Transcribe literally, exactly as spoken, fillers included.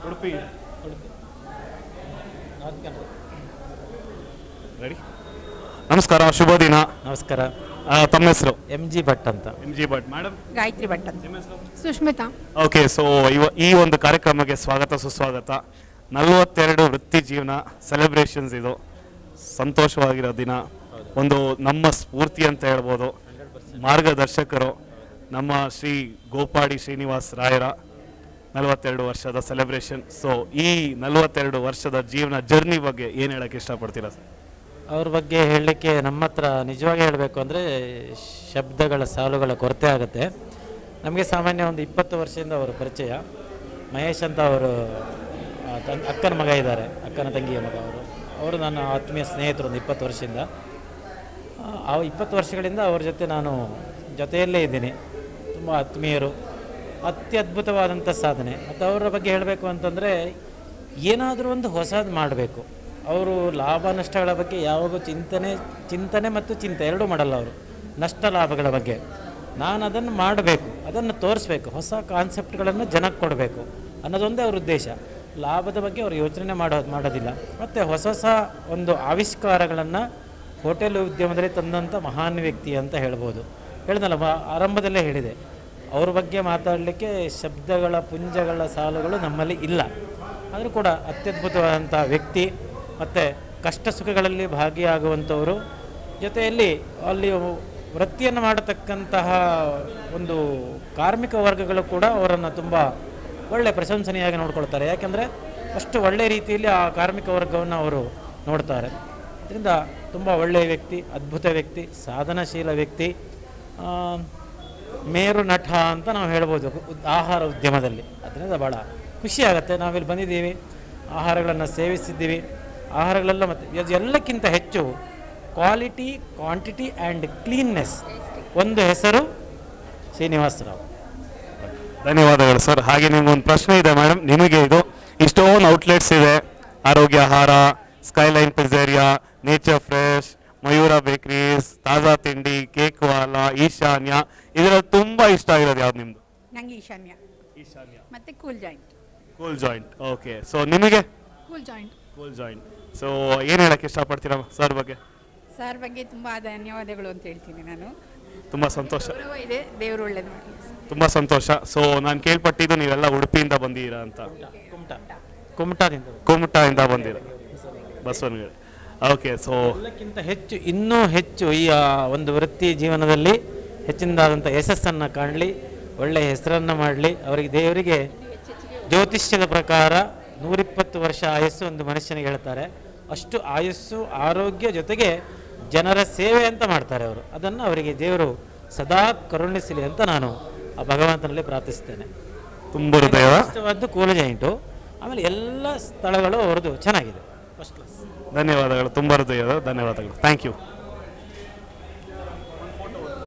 Udupi ready. ನಮಸ್ಕಾರ, ಶುಭ ದಿನ. ನಮಸ್ಕಾರ. ಆ, ತಮ್ಮ ಹೆಸರು? ಎಂ ಜಿ ಭಟ್ ಅಂತ. M G Bhat. Madam? Gayatri Bhat ಅಂತ. ಸುಷ್ಮಿತಾ. ಓಕೆ, ಸೊ ಇವ ಈ ಒಂದು ಕಾರ್ಯಕ್ರಮಕ್ಕೆ ಸ್ವಾಗತ ಸುಸ್ವಾಗತ. ನಲವತ್ತೆರಡು ವೃತ್ತಿ ಜೀವನ ಸೆಲೆಬ್ರೇಷನ್ಸ್, ಇದು ಸಂತೋಷವಾಗಿರೋ ದಿನ. ಒಂದು ನಮ್ಮ ಸ್ಫೂರ್ತಿ ಅಂತ ಹೇಳ್ಬೋದು, ಮಾರ್ಗದರ್ಶಕರು ನಮ್ಮ ಶ್ರೀ ಗೋಪಾಡಿ ಶ್ರೀನಿವಾಸ್ ರಾಯರ ನಲವತ್ತೆರಡು ವರ್ಷದ ಸೆಲೆಬ್ರೇಷನ್. ಸೊ ಈ ನಲವತ್ತೆರಡು ವರ್ಷದ ಜೀವನ ಜರ್ನಿ ಬಗ್ಗೆ ಏನು ಹೇಳಕ್ಕೆ ಇಷ್ಟಪಡ್ತೀರಾ ಸರ್? ಅವ್ರ ಬಗ್ಗೆ ಹೇಳಲಿಕ್ಕೆ ನಮ್ಮ ಹತ್ರ ನಿಜವಾಗಿ ಹೇಳಬೇಕು ಅಂದರೆ ಶಬ್ದಗಳ ಸಾಲುಗಳ ಕೊರತೆ ಆಗುತ್ತೆ. ನಮಗೆ ಸಾಮಾನ್ಯ ಒಂದು ಇಪ್ಪತ್ತು ವರ್ಷದಿಂದ ಅವರು ಪರಿಚಯ. ಮಹೇಶ್ ಅಂತ ಅವರು ತನ್ ಅಕ್ಕನ ಮಗ ಇದ್ದಾರೆ, ಅಕ್ಕನ ತಂಗಿಯ ಮಗ ಅವರು. ಅವರು ನನ್ನ ಆತ್ಮೀಯ ಸ್ನೇಹಿತರು ಒಂದು ಇಪ್ಪತ್ತು ವರ್ಷದಿಂದ. ಆ ಇಪ್ಪತ್ತು ವರ್ಷಗಳಿಂದ ಅವ್ರ ಜೊತೆ ನಾನು ಜೊತೆಯಲ್ಲೇ ಇದ್ದೀನಿ. ತುಂಬ ಆತ್ಮೀಯರು, ಅತ್ಯದ್ಭುತವಾದಂಥ ಸಾಧನೆ. ಮತ್ತು ಅವರ ಬಗ್ಗೆ ಹೇಳಬೇಕು ಅಂತಂದರೆ ಏನಾದರೂ ಒಂದು ಹೊಸದು ಮಾಡಬೇಕು. ಅವರು ಲಾಭ ನಷ್ಟಗಳ ಬಗ್ಗೆ ಯಾವಾಗೂ ಚಿಂತನೆ ಚಿಂತನೆ ಮತ್ತು ಚಿಂತೆ ಎರಡೂ ಮಾಡಲ್ಲ ಅವರು. ನಷ್ಟ ಲಾಭಗಳ ಬಗ್ಗೆ ನಾನು ಅದನ್ನು ಮಾಡಬೇಕು, ಅದನ್ನು ತೋರಿಸ್ಬೇಕು, ಹೊಸ ಕಾನ್ಸೆಪ್ಟ್ಗಳನ್ನು ಜನಕ್ಕೆ ಕೊಡಬೇಕು ಅನ್ನೋದೊಂದೇ ಅವ್ರ ಉದ್ದೇಶ. ಲಾಭದ ಬಗ್ಗೆ ಅವರು ಯೋಚನೆ ಮಾಡೋ ಮಾಡೋದಿಲ್ಲ. ಮತ್ತು ಹೊಸ ಹೊಸ ಒಂದು ಆವಿಷ್ಕಾರಗಳನ್ನು ಹೋಟೆಲ್ ಉದ್ಯಮದಲ್ಲಿ ತಂದಂಥ ಮಹಾನ್ ವ್ಯಕ್ತಿ ಅಂತ ಹೇಳ್ಬೋದು. ಹೇಳಿದಲ್ಲ, ಆರಂಭದಲ್ಲೇ ಹೇಳಿದೆ, ಅವ್ರ ಬಗ್ಗೆ ಮಾತಾಡಲಿಕ್ಕೆ ಶಬ್ದಗಳ ಪುಂಜಗಳ ಸಾಲುಗಳು ನಮ್ಮಲ್ಲಿ ಇಲ್ಲ. ಆದರೂ ಕೂಡ ಅತ್ಯದ್ಭುತವಾದಂಥ ವ್ಯಕ್ತಿ. ಮತ್ತು ಕಷ್ಟ ಸುಖಗಳಲ್ಲಿ ಭಾಗಿಯಾಗುವಂಥವರು, ಜೊತೆಯಲ್ಲಿ ಅಲ್ಲಿ ವೃತ್ತಿಯನ್ನು ಮಾಡತಕ್ಕಂತಹ ಒಂದು ಕಾರ್ಮಿಕ ವರ್ಗಗಳು ಕೂಡ ಅವರನ್ನು ತುಂಬ ಒಳ್ಳೆಯ ಪ್ರಶಂಸನೀಯಾಗಿ ನೋಡ್ಕೊಳ್ತಾರೆ. ಯಾಕೆಂದರೆ ಅಷ್ಟು ಒಳ್ಳೆಯ ರೀತಿಯಲ್ಲಿ ಆ ಕಾರ್ಮಿಕ ವರ್ಗವನ್ನು ಅವರು ನೋಡ್ತಾರೆ. ಇದರಿಂದ ತುಂಬ ಒಳ್ಳೆಯ ವ್ಯಕ್ತಿ, ಅದ್ಭುತ ವ್ಯಕ್ತಿ, ಸಾಧನಶೀಲ ವ್ಯಕ್ತಿ, ಮೇರು ನಟ ಅಂತ ನಾವು ಹೇಳ್ಬೋದು ಆಹಾರ ಉದ್ಯಮದಲ್ಲಿ. ಅದರಿಂದ ಭಾಳ ಖುಷಿಯಾಗತ್ತೆ. ನಾವಿಲ್ಲಿ ಬಂದಿದ್ದೀವಿ, ಆಹಾರಗಳನ್ನು ಸೇವಿಸಿದ್ದೀವಿ. ಆಹಾರಗಳೆಲ್ಲ ಮತ್ತು ಎಲ್ಲಕ್ಕಿಂತ ಹೆಚ್ಚು ಕ್ವಾಲಿಟಿ, ಕ್ವಾಂಟಿಟಿ ಆ್ಯಂಡ್ ಕ್ಲೀನ್ನೆಸ್. ಒಂದು ಹೆಸರು ಶ್ರೀನಿವಾಸರಾವ್. ಧನ್ಯವಾದಗಳು ಸರ್. ಹಾಗೆ ನಿಮ್ಗೊಂದು ಪ್ರಶ್ನೆ ಇದೆ ಮೇಡಮ್. ನಿಮಗೆ ಇದು ಇಷ್ಟೊಂದು ಔಟ್ಲೆಟ್ಸ್ ಇದೆ, Arogya Ahara, Skyline Pizzeria, Nature Fresh, Mayura Bakeries, Taaza Thindi, cake Vala, ಈಶಾನ್ಯ, ಇದರಲ್ಲಿ ತುಂಬಾ ಇಷ್ಟ ಆಗಿರೋದು ಯಾವ್ದು ನಿಮ್ದು? ನಂಗೆ ಈಶಾನ್ಯ. ಈಶಾನ್ಯ ಮತ್ತೆ Cool Joint. Cool Joint. Okay, so ನಿಮಗೆ? Cool Joint. Cool Joint. So ಏನು ಹೇಳಕ್ಕೆ ಇಷ್ಟಪಡ್ತೀರಾ ಸರ್ ಬಗ್ಗೆ? ಸರ್ ಬಗ್ಗೆ ತುಂಬ ಧನ್ಯವಾದಗಳು ಅಂತ ಹೇಳ್ತೀನಿ ನಾನು. ತುಂಬ ಸಂತೋಷ ಇದೆ, ದೇವರು ಒಳ್ಳೇದು ಮಾಡಲಿ. ತುಂಬ ಸಂತೋಷ. ಸೊ ನಾನು ಕೇಳ್ಪಟ್ಟಿದ್ದು ನೀವೆಲ್ಲ ಉಡುಪಿಯಿಂದ ಬಂದಿದ್ದೀರಾ ಅಂತ. ಕುಮಟಾ ಕುಮಟಾದಿಂದ ಕುಮಟಾದಿಂದ ಬಂದಿರ ಬಸವನಗುಡಿ. ಓಕೆ, ಸೊ ಎಲ್ಲಕ್ಕಿಂತ ಹೆಚ್ಚು ಇನ್ನೂ ಹೆಚ್ಚು ಈ ಒಂದು ವೃತ್ತಿ ಜೀವನದಲ್ಲಿ ಹೆಚ್ಚಿನದಾದಂಥ ಯಶಸ್ಸನ್ನು ಕಾಣಲಿ, ಒಳ್ಳೆಯ ಹೆಸರನ್ನು ಮಾಡಲಿ. ಅವರಿಗೆ ದೇವರಿಗೆ ಜ್ಯೋತಿಷ್ಯದ ಪ್ರಕಾರ ನೂರಿಪ್ಪತ್ತು ವರ್ಷ ಆಯಸ್ಸು ಒಂದು ಮನುಷ್ಯನಿಗೆ ಹೇಳ್ತಾರೆ. ಅಷ್ಟು ಆಯಸ್ಸು, ಆರೋಗ್ಯ, ಜೊತೆಗೆ ಜನರ ಸೇವೆ ಅಂತ ಮಾಡ್ತಾರೆ ಅವರು. ಅದನ್ನು ಅವರಿಗೆ ದೇವರು ಸದಾ ಕರುಣಿಸಲಿ ಅಂತ ನಾನು ಆ ಭಗವಂತನಲ್ಲಿ ಪ್ರಾರ್ಥಿಸ್ತೇನೆ. ತುಂಬ ಹೃದಯ ಇಷ್ಟವಾದ್ದು ಕೂಲ್ ಜಾಯಿಂಟು. ಆಮೇಲೆ ಎಲ್ಲ ಸ್ಥಳಗಳು ಅವ್ರದ್ದು ಚೆನ್ನಾಗಿದೆ, ಫಸ್ಟ್ ಕ್ಲಾಸ್. ಧನ್ಯವಾದಗಳು, ತುಂಬ ಹೃದಯದ ಧನ್ಯವಾದಗಳು. Thank you.